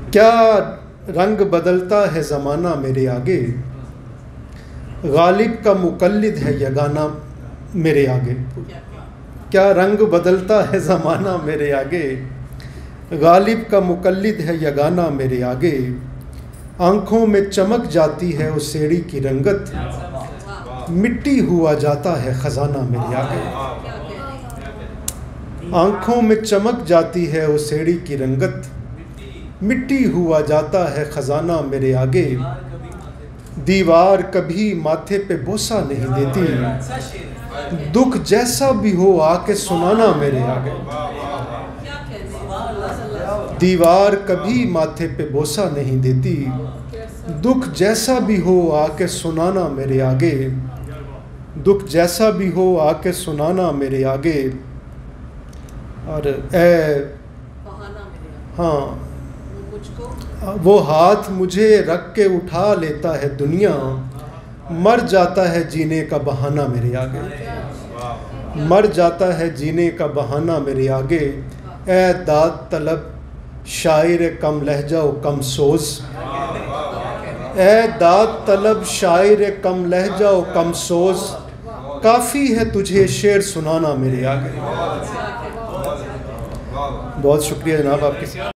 क्या रंग बदलता है ज़माना मेरे आगे, गालिब का मुकल्लिद है यगाना मेरे आगे। क्या रंग बदलता है ज़माना मेरे आगे, गालिब का मुकल्लिद है यगाना मेरे आगे। आँखों में चमक जाती है उस सेड़ी की रंगत, मिट्टी हुआ जाता है ख़जाना मेरे आगे। आँखों में चमक जाती है उस सेड़ी की रंगत, मिट्टी हुआ जाता है ख़जाना मेरे आगे। दीवार कभी माथे पे बोसा नहीं देती, दुख जैसा भी हो आके सुनाना मेरे आगे। दीवार कभी माथे पे बोसा नहीं देती, दुख जैसा भी हो आके सुनाना मेरे आगे। दुख जैसा भी हो आके सुनाना मेरे आगे। और हाँ, वो हाथ मुझे रख के उठा लेता है दुनिया, मर जाता है जीने का बहाना मेरे आगे। मर जाता है जीने का बहाना मेरे आगे। ए दाद तलब शायर कम लहजा व कम सोज, ए दाद तलब शायर कम लहजा व कम सोज, काफ़ी है तुझे शेर सुनाना मेरे आगे। बहुत शुक्रिया जनाब आपके।